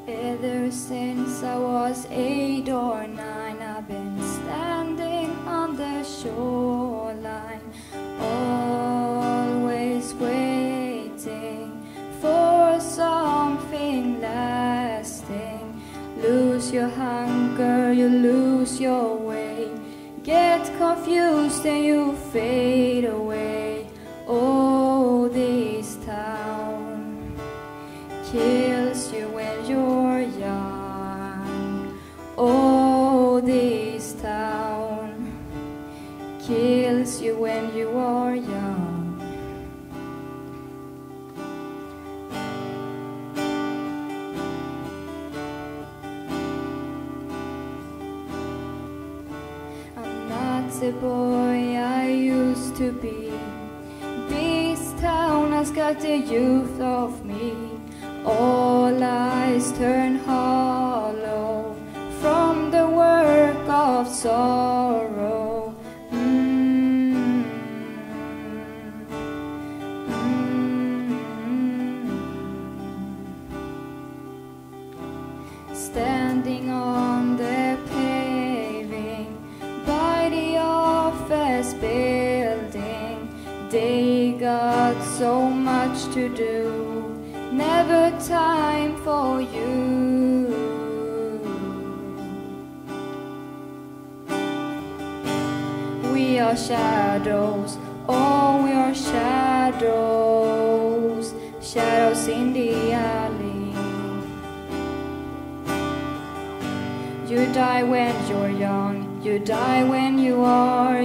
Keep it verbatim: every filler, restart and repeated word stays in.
Ever since I was eight or nine, I've been standing on the shoreline, always waiting for something lasting. Lose your hunger, you lose your way, get confused and you fade away. Oh, this town kills you when you're young. Oh, this town kills you when you are young. I'm not the boy I used to be. This town has got the youth of me. All eyes turn hollow from the work of sorrow. Mm-hmm. Mm-hmm. Standing on the paving by the office building, they got so much to do, never time for you. We are shadows, oh we are shadows, shadows in the alley. You die when you're young, you die when you are